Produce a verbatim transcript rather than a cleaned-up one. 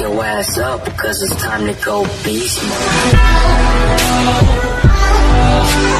your ass up, because it's time to go beast mode.